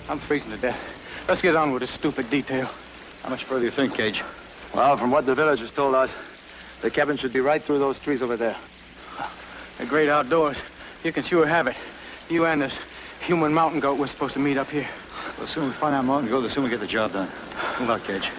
I'm freezing to death. Let's get on with this stupid detail. How much further do you think, Gage? Well, from what the villagers told us, the cabin should be right through those trees over there. The great outdoors. You can sure have it. You and this human mountain goat we're supposed to meet up here. Well, the sooner we find that mountain goat, the sooner we get the job done. Move out, Gage.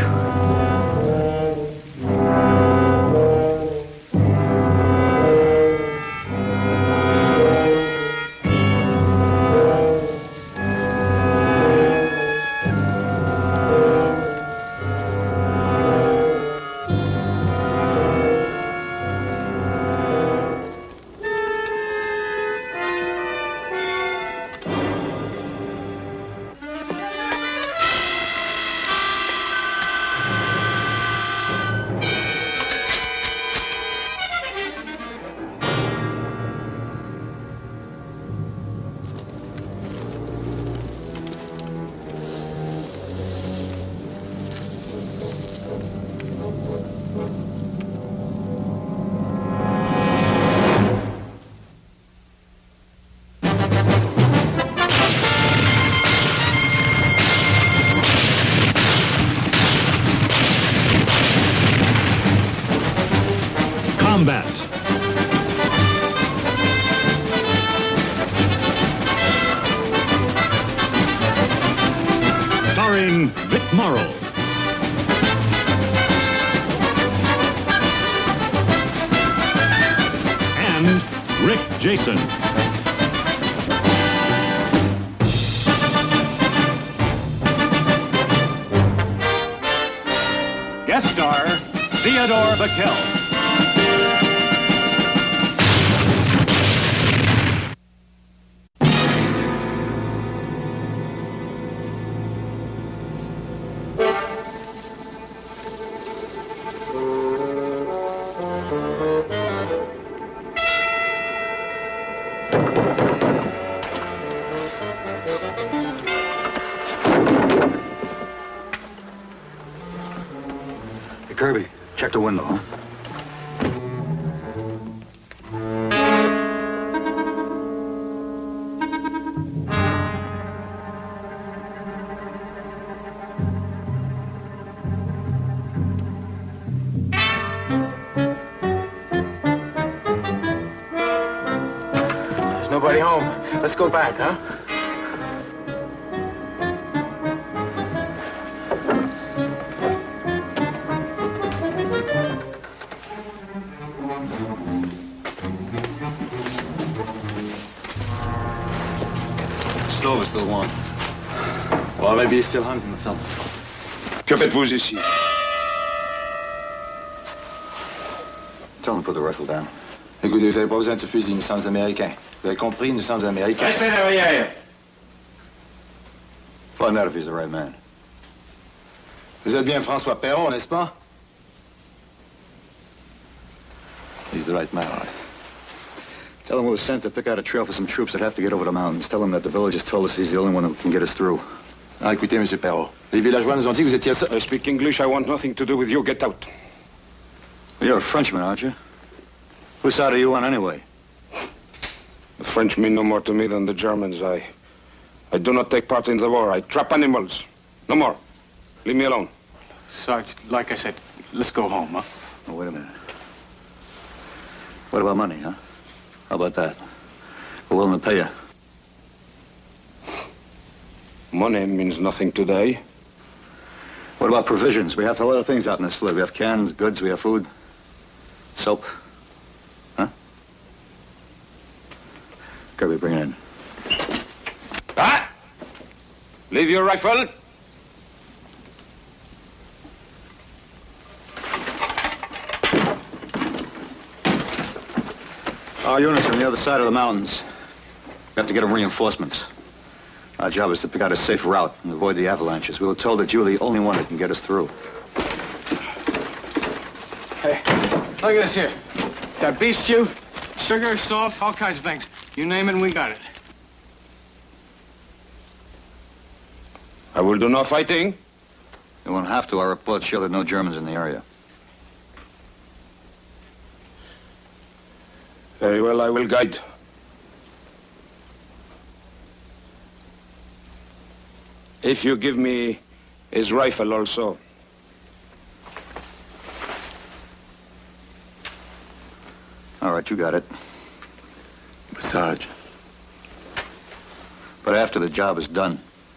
Combat. Starring Vic Morrow. And Rick Jason. Guest star, Theodore Backel. Hey, Kirby, check the window, huh? There's nobody home. Let's go back, huh? Stove is still warm. Well, maybe he's still hunting or something. Que faites-vous ici? Tell him to put the rifle down. Écoutez, vous n'avez pas besoin de ce fusil, nous sommes Américains. Vous avez compris, nous sommes Américains. Restez derrière. Find out if he's the right man. Vous êtes bien François Perron, n'est-ce pas? He's the right man, all right. Tell him we were sent to pick out a trail for some troops that have to get over the mountains. Tell him that the villagers told us he's the only one who can get us through. Ah, écoutez, Monsieur Perron, les villageois nous ont dit que vous étiez seul. I speak English. I want nothing to do with you. Get out. Well, you're a Frenchman, aren't you? Whose side are you on anyway? The French mean no more to me than the Germans. I do not take part in the war. I trap animals. No more. Leave me alone. Sarge, like I said, let's go home, huh? Oh, wait a minute. What about money, huh? How about that? We're willing to pay you. Money means nothing today. What about provisions? We have a lot of things out in this slip. We have cans, goods, we have food, soap. Huh? Kirby, bring it in. Ah! Leave your rifle. Our units are on the other side of the mountains. We have to get them reinforcements. Our job is to pick out a safe route and avoid the avalanches. We were told that you're the only one that can get us through. Hey, look at this here. Got beef stew, sugar, salt, all kinds of things. You name it and we got it. I will do no fighting. You won't have to. Our reports show there are no Germans in the area. Very well, I will guide. If you give me his rifle also. All right, you got it. But, Sarge, But after the job is done.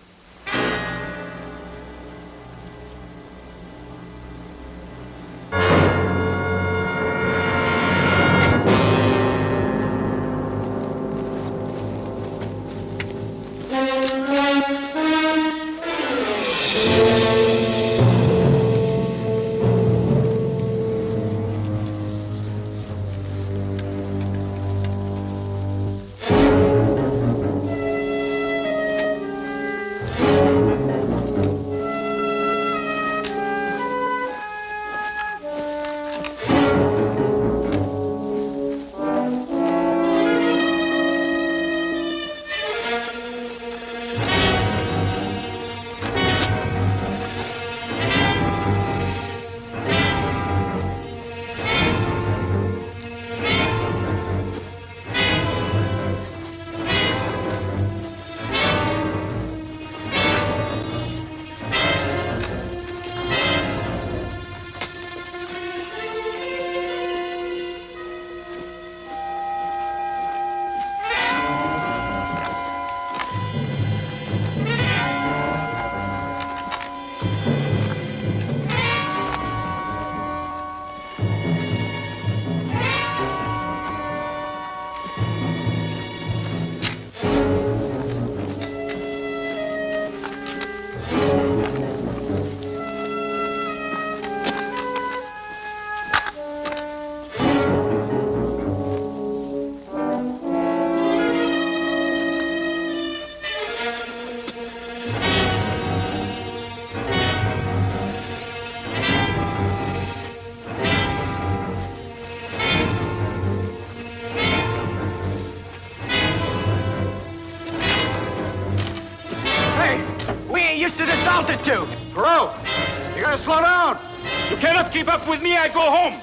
Used to this altitude. Perot, you gotta slow down. You cannot keep up with me, I go home.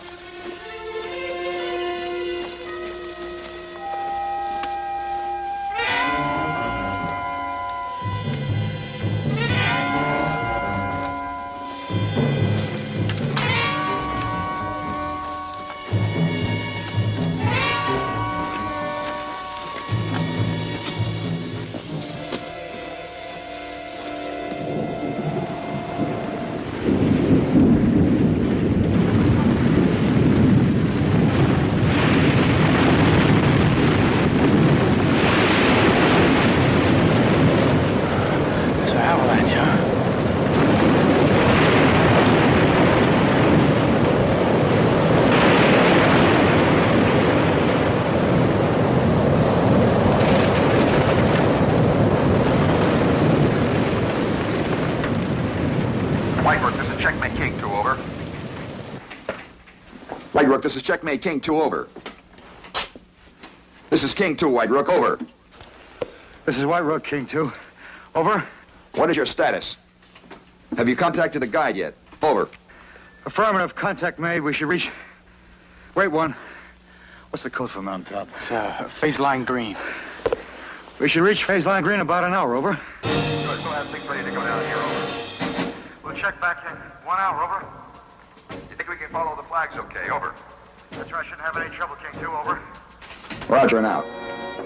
White Rook, this is Checkmate King 2, over. This is King 2, White Rook, over. This is White Rook, King 2. Over. What is your status? Have you contacted the guide yet? Over. Affirmative. Contact made. We should reach... Wait, one. What's the code for Mountaintop? It's phase line green. We should reach phase line green in about an hour, over. Good, we'll have things ready to go down here, over. We'll check back in 1 hour, over. You think we can follow the flags okay? Over. That's right, shouldn't have any trouble, King 2, over. Roger, and out.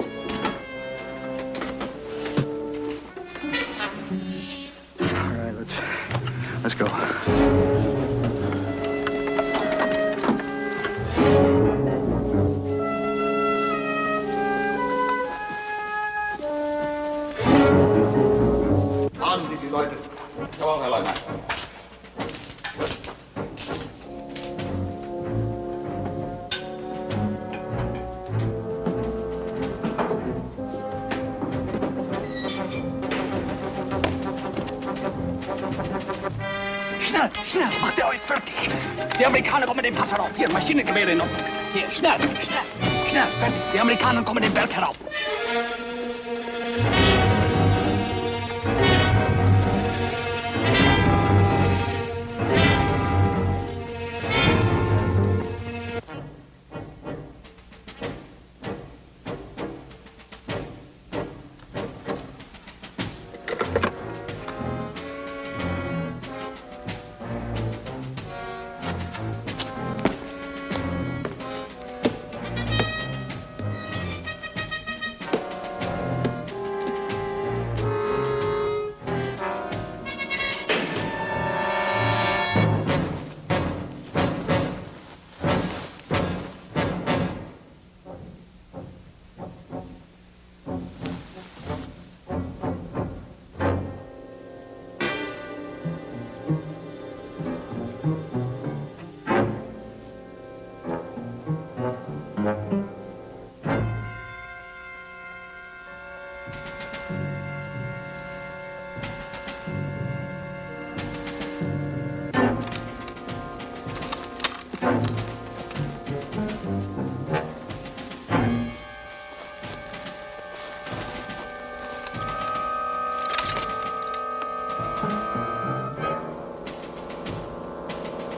All right, let's go. Haben Sie die Leute. Jawohl, Herr Leutnant. Schnell, schnell, macht ihr euch fertig. Die Amerikaner kommen den Pass herauf. Hier, Maschinengewehre in Ordnung. Hier, schnell, schnell, schnell, fertig. Die Amerikaner kommen den Berg herauf.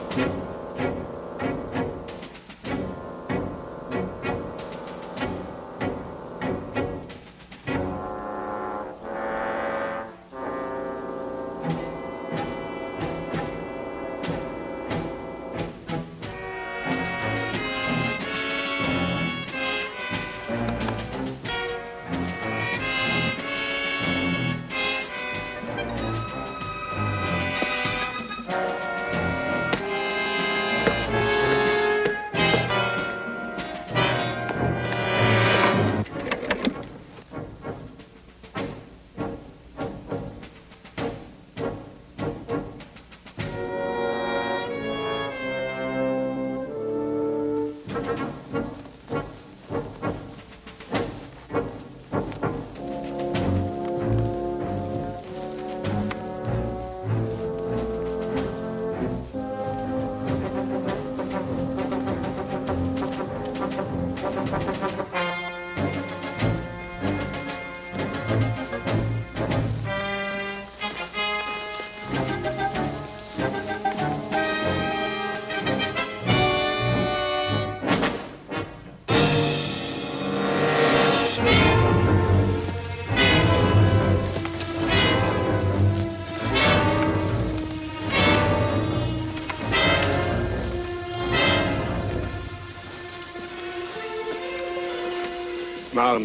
Marlon.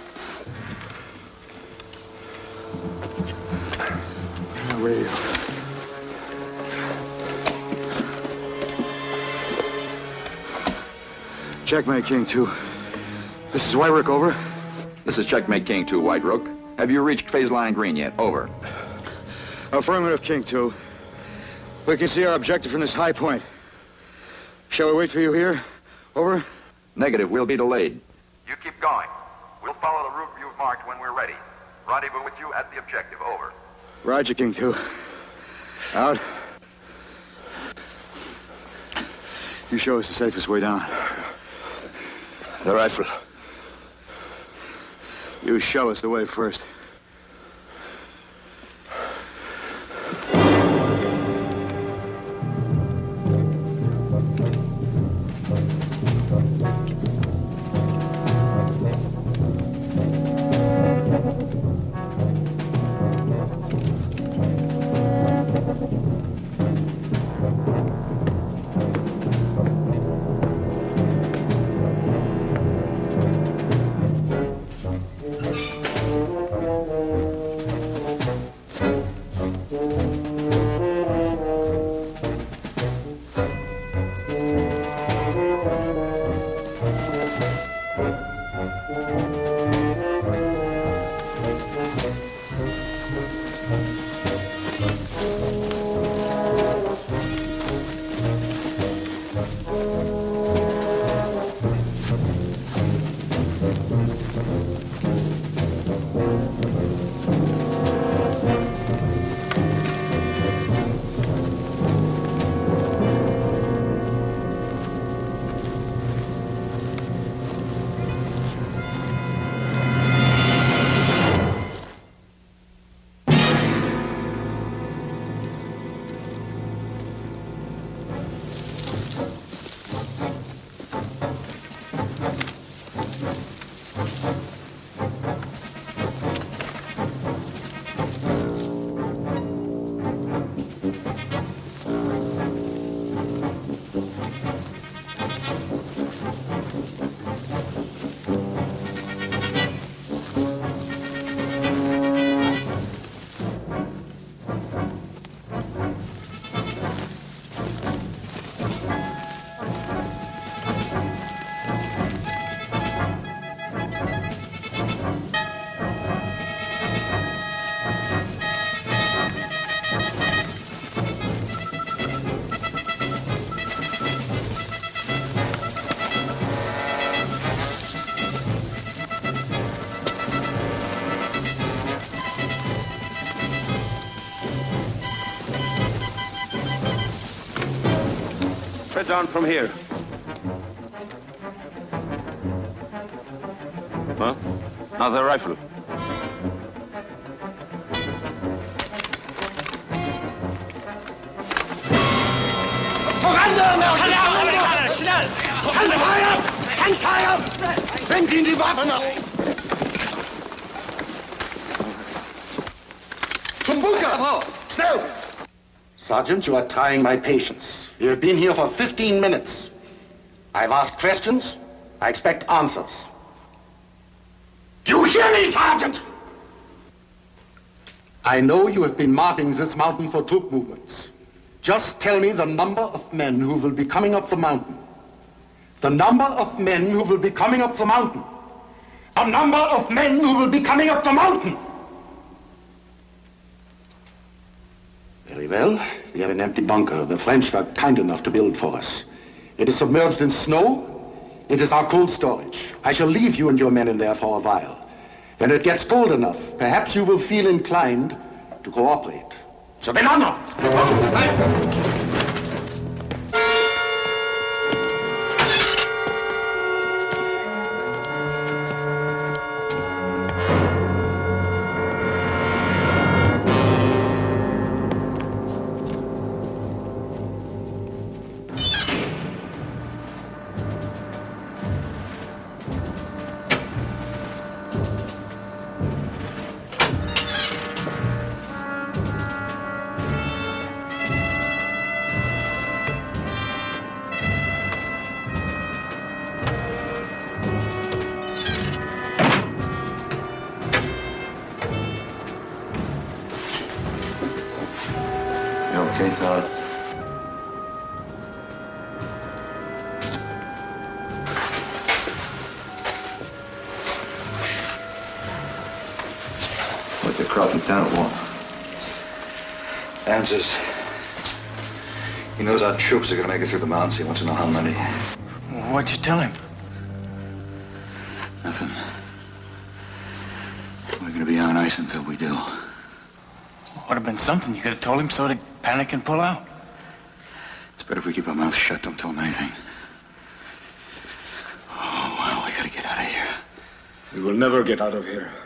Where are you? Checkmate, King 2. This is White Rook, over. This is Checkmate King 2, White Rook. Have you reached phase line green yet? Over. Affirmative, King 2. We can see our objective from this high point. Shall we wait for you here? Over. Negative. We'll be delayed. You keep going. We'll follow the route you've marked when we're ready. Rendezvous with you at the objective. Over. Roger, King 2. Out. You show us the safest way down. The rifle. You show us the way first. Straight down from here. Huh? Now the rifle. Voran, Amerikaner! Schnell! Kein Feuer! Wendet ihn die Waffen auf! Zum Bunker! Schnell! Sergeant, you are trying my patience. You have been here for 15 minutes. I've asked questions. I expect answers. You hear me, Sergeant? I know you have been marking this mountain for troop movements. Just tell me the number of men who will be coming up the mountain. The number of men who will be coming up the mountain. The number of men who will be coming up the mountain. Very well. We have an empty bunker the French were kind enough to build for us. It is submerged in snow. It is our cold storage. I shall leave you and your men in there for a while. When it gets cold enough, perhaps you will feel inclined to cooperate. Zueinander! Okay, Sergeant. What the crop Lieutenant want? Answers. He knows our troops are gonna make it through the mountains. He wants to know how many. What'd you tell him? Nothing. We're gonna be on ice until we do. Would have been something you could have told him so they'd panic and pull out. It's better if we keep our mouths shut. Don't tell him anything. Oh, well, we gotta get out of here. We will never get out of here.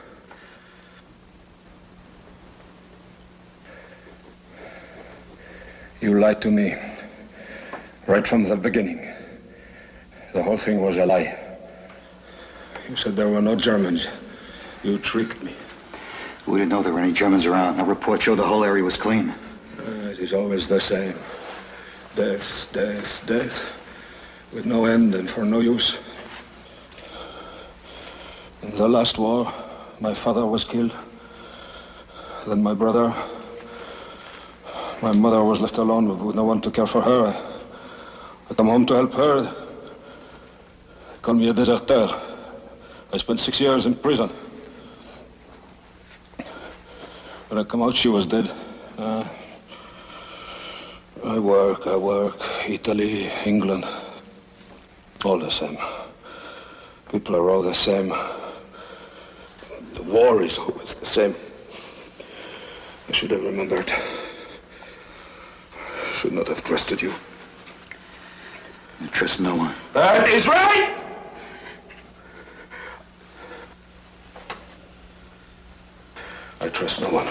You lied to me right from the beginning. The whole thing was a lie. You said there were no Germans. You tricked me. We didn't know there were any Germans around. That report showed the whole area was clean. It is always the same. Death, death, death. With no end and for no use. In the last war, my father was killed. Then my brother. My mother was left alone with no one to care for her. I come home to help her. They call me a deserteur. I spent 6 years in prison. When I come out, she was dead. I work, Italy, England, all the same. People are all the same. The war is always the same. I should have remembered. Should not have trusted you. You trust no one. That is right! I trust no one.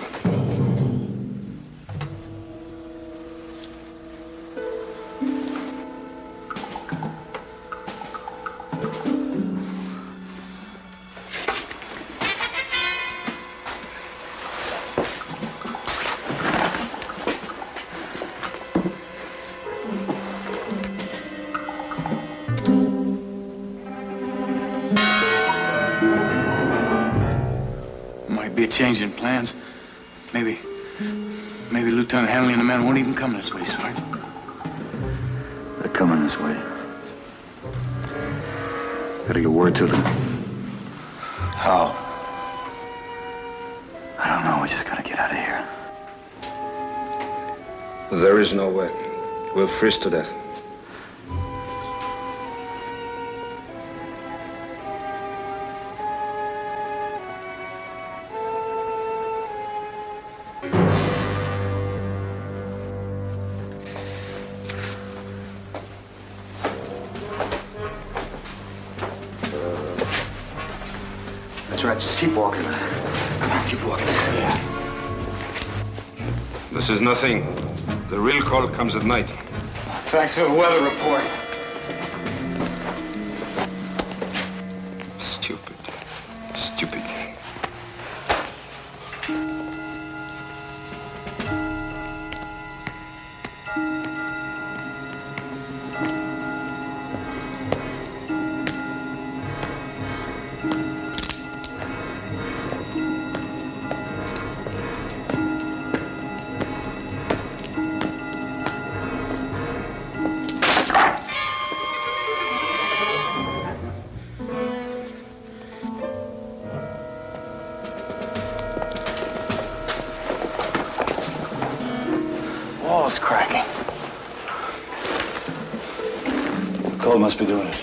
Be a change in plans. Maybe Lieutenant Hanley and the men won't even come this way, Sergeant. They're coming this way. Gotta get word to them. How? I don't know. We just gotta get out of here. There is no way. We'll freeze to death. That's right. Just keep walking. Come on, keep walking. This is nothing. The real call comes at night. Thanks for the weather report. Stupid. Stupid. Wall's cracking. Cold must be doing it.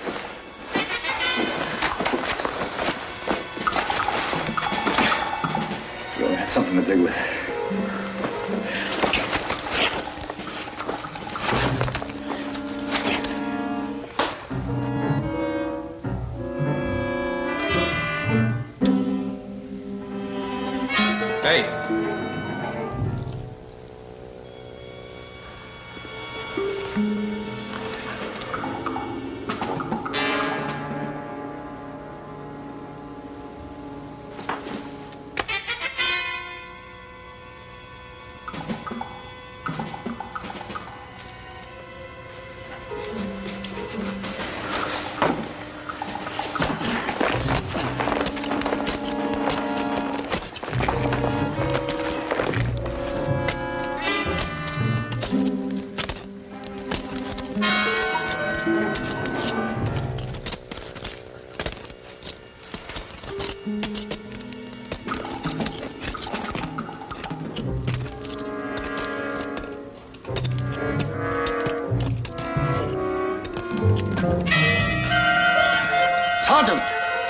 You only had something to dig with. Hey. Sergeant!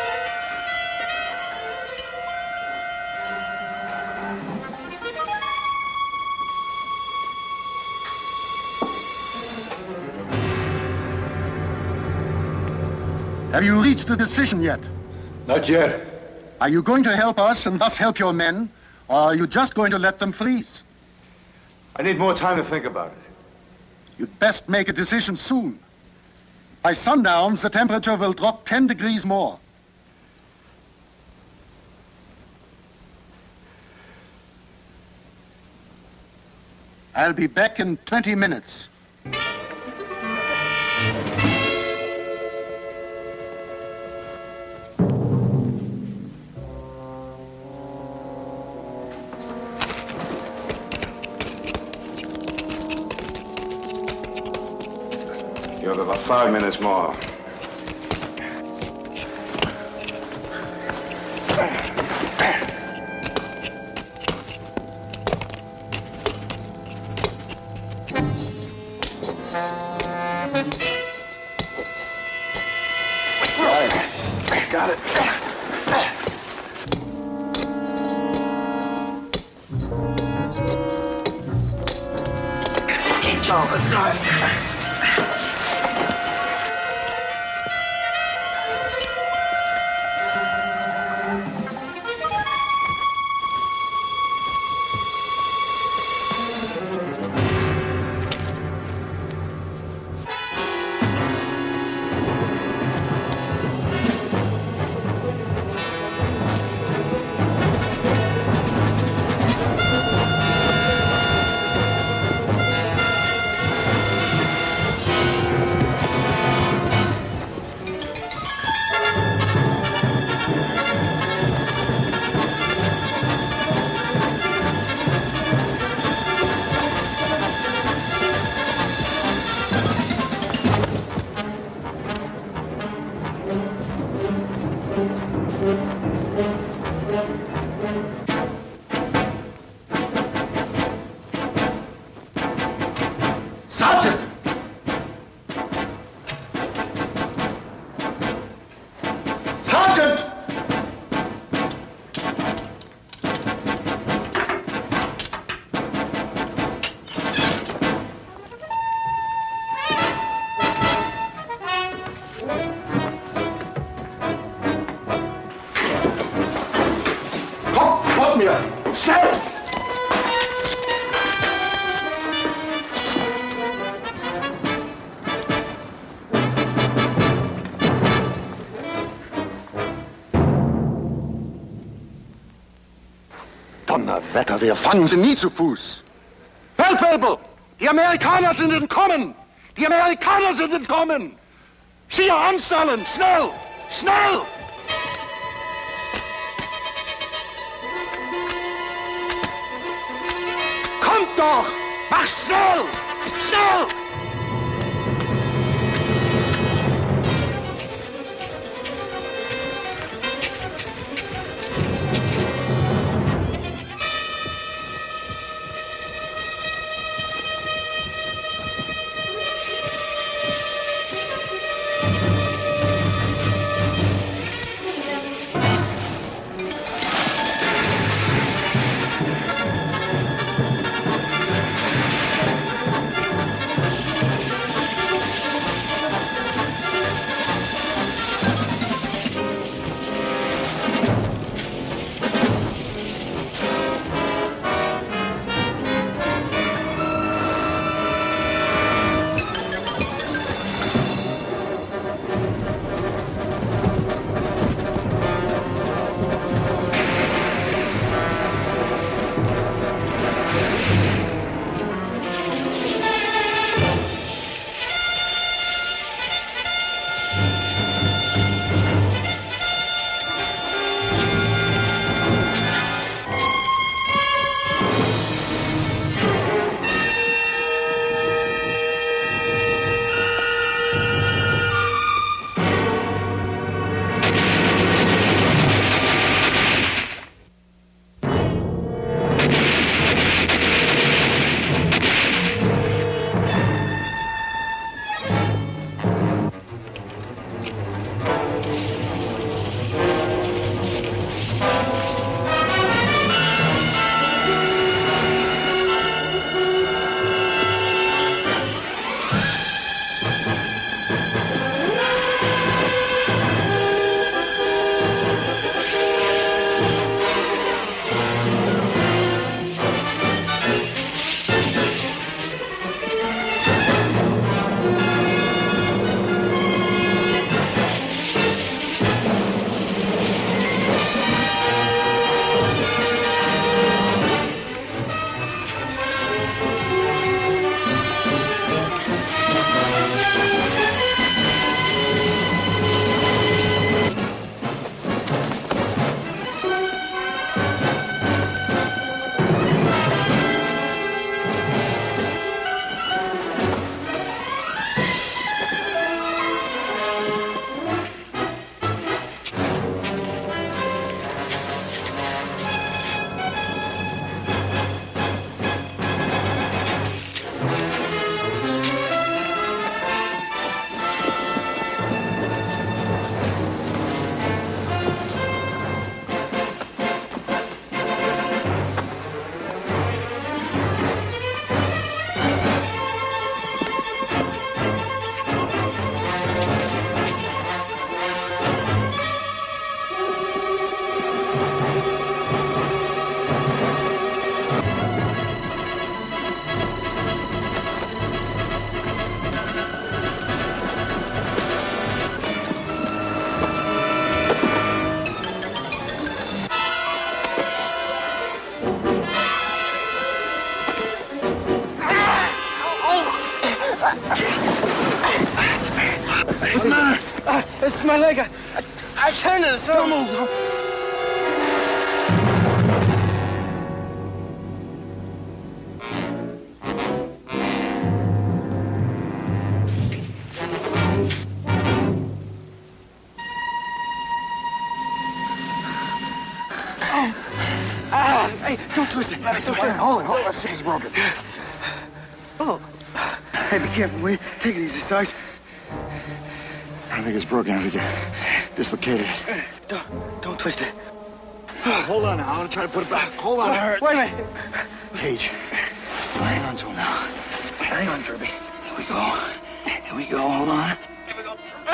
Have you reached a decision yet? Not yet. Are you going to help us and thus help your men, or are you just going to let them freeze? I need more time to think about it. You'd best make a decision soon. By sundown, the temperature will drop 10 degrees more. I'll be back in 20 minutes. You have about 5 minutes more. Got it. Oh, that's right. Wetter, wir fangen sie nie zu Fuß. Feldwebel! Die Amerikaner sind entkommen! Die Amerikaner sind entkommen! Schieße anstellen! Schnell! Schnell! Kommt doch! Mach schnell! Schnell! What's the matter? It's my leg. I turned it, so... Don't move. Hey, don't twist it. Hold on. Let's see if it's broken. Oh. Hey, be careful, will you? Take it easy, Sarge. I don't think it's broken. I think you dislocated it. Don't twist it. Hold on now. I want to try to put it back. Hold on. Wait a minute. Page. Hang on to him now. Hang on, Kirby. Here we go. Here we go. Hold on. Here we go.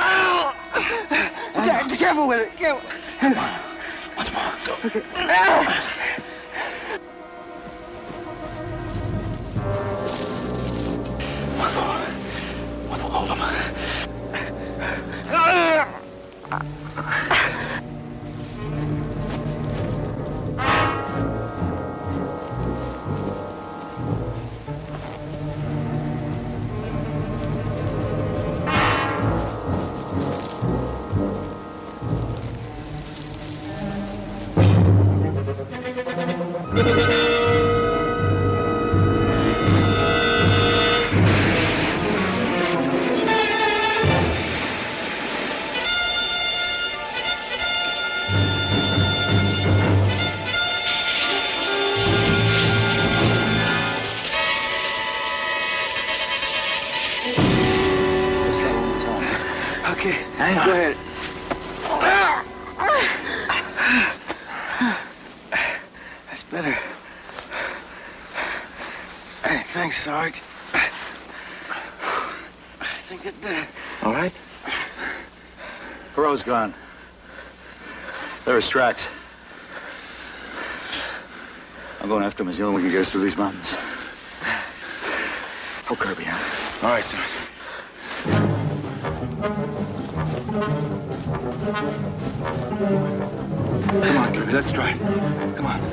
Be careful with it. Careful. Come on. Once more. Go. Okay. One more. Hold him. Okay, hang on. Go ahead. That's better. Hey, thanks, Sarge. I think it did. All right? Perot's gone. There are his tracks. I'm going after him as the only one who can get us through these mountains. Oh, Kirby, huh? All right, sir. Come on, Kirby, let's try it. Come on.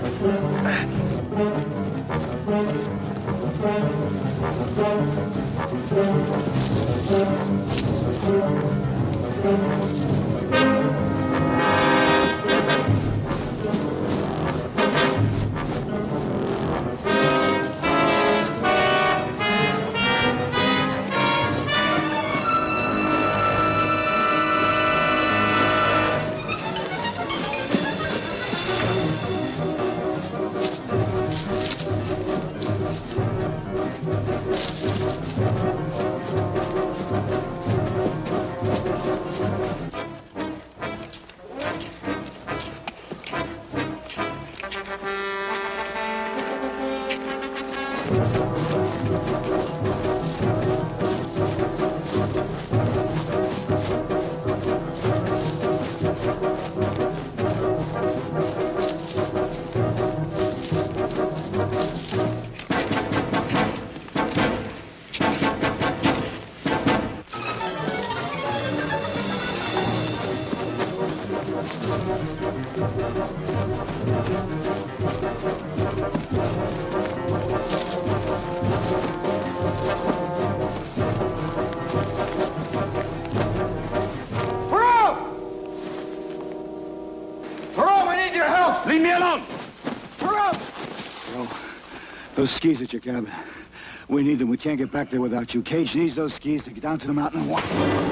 Leave me alone! Bro, those skis at your cabin. We need them. We can't get back there without you. Cage needs those skis to get down to the mountain and walk.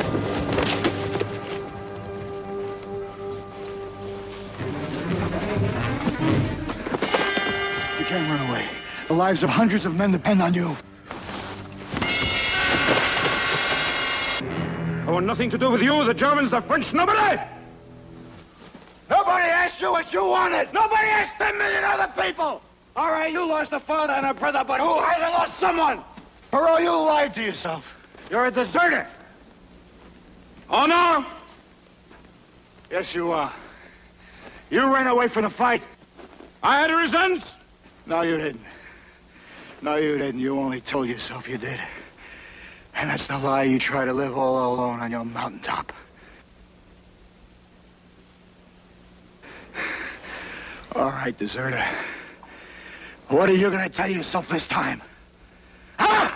You can't run away. The lives of hundreds of men depend on you. I want nothing to do with you, the Germans, the French, nobody! Nobody asked you what you wanted. Nobody asked 10 million other people. All right, you lost a father and a brother, but who hasn't lost someone? Perot, you lied to yourself. You're a deserter. Oh, no? Yes, you are. You ran away from the fight. I had reasons? No, you didn't. No, you didn't. You only told yourself you did. And that's the lie you try to live all alone on your mountaintop. All right, deserter. What are you gonna tell yourself this time? Huh?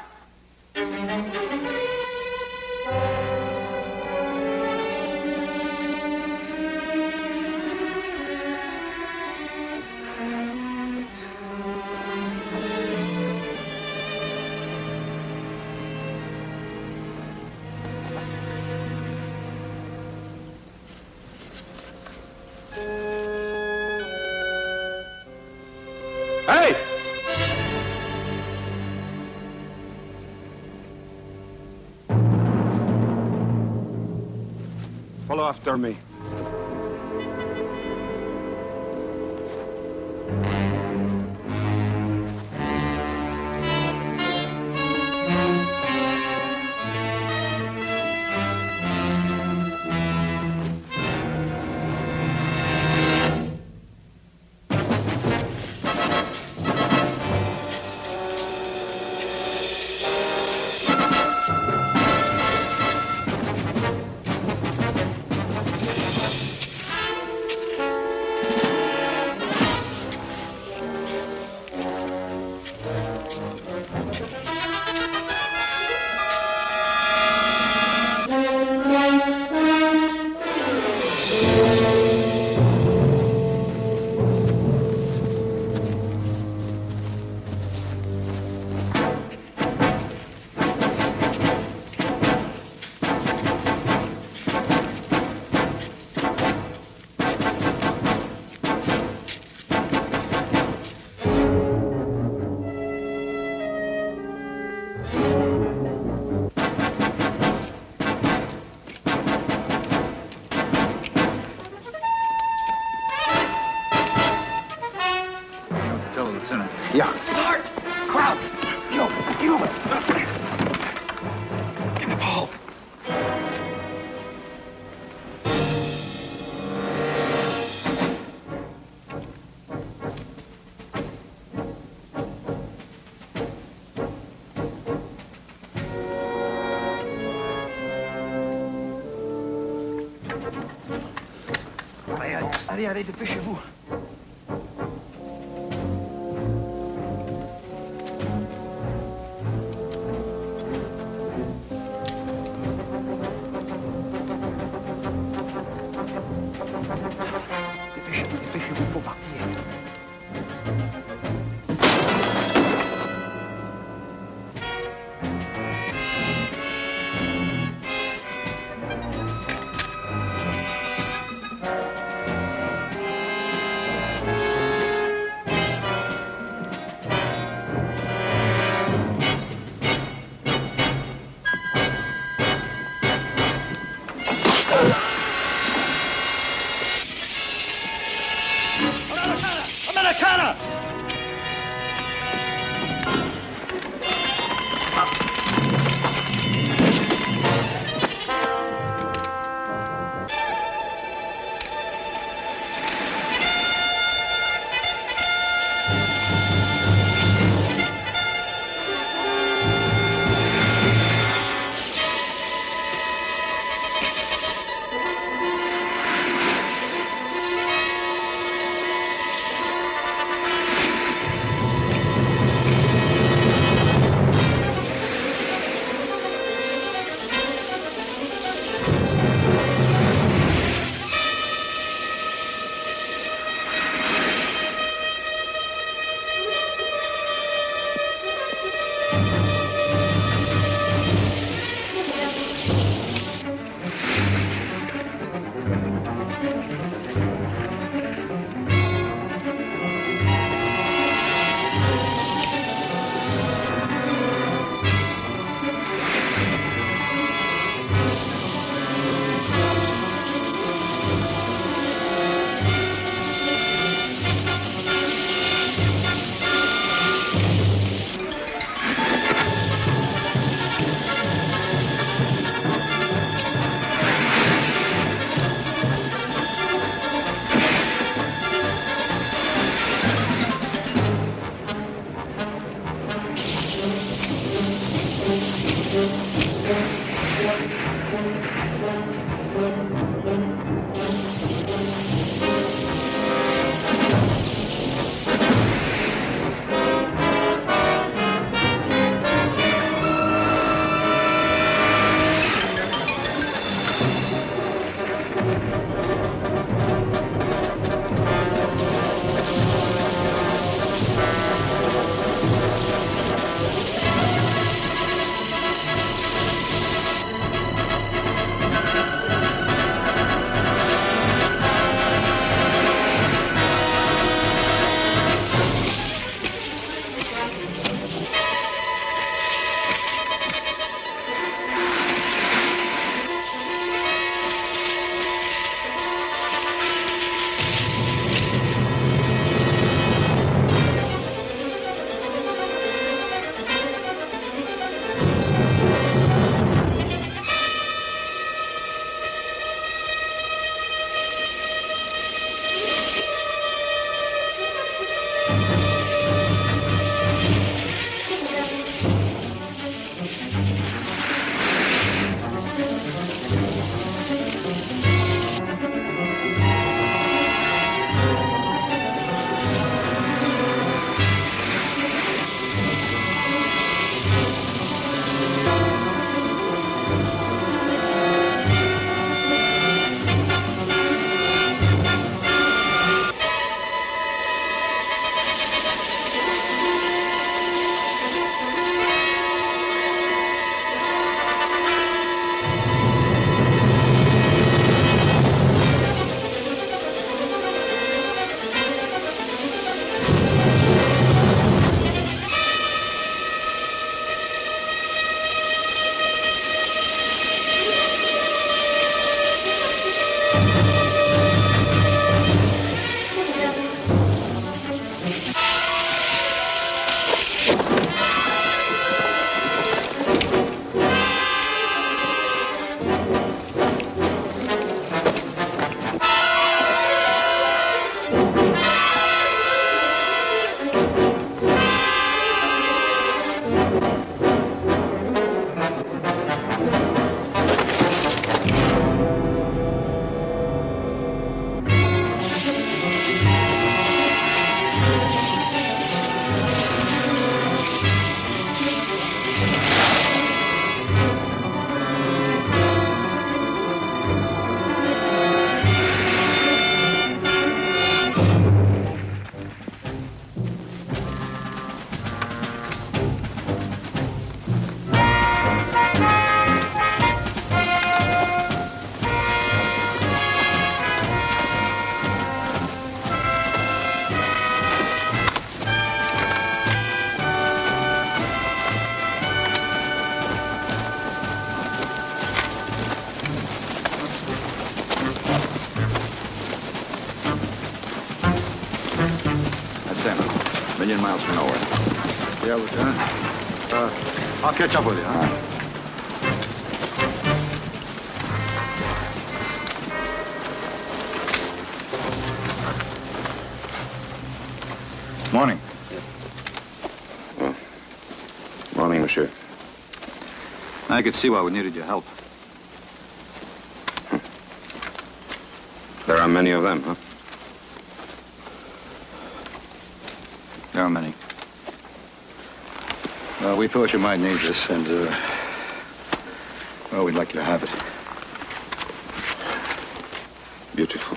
Hey! Follow after me. Allez, allez, dépêchez-vous. Dépêchez-vous, dépêchez-vous, faut partir. miles from nowhere. Yeah, Lieutenant. I'll catch up with you, huh? Morning. Morning, monsieur. I could see why we needed your help. There are many of them, huh? There are many. Well, we thought you might need this, and, well, we'd like you to have it. Beautiful.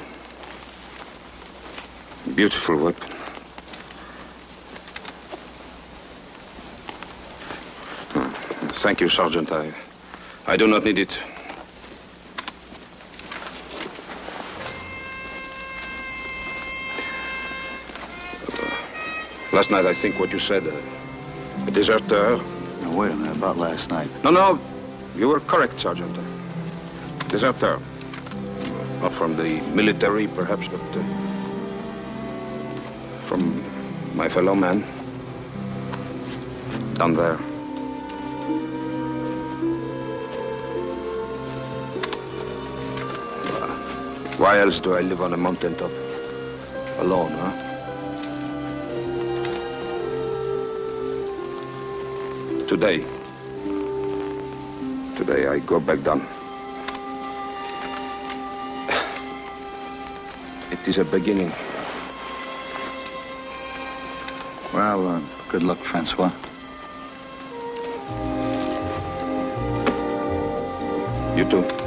Beautiful weapon. Thank you, Sergeant. I do not need it. Last night, I think what you said, a deserter. Now, wait a minute, about last night. No, you were correct, Sergeant. Deserter. Not from the military, perhaps, but from my fellow man down there. Why else do I live on a mountaintop? Alone, huh? Today I go back down. It is a beginning. Well, good luck, Francois. You too.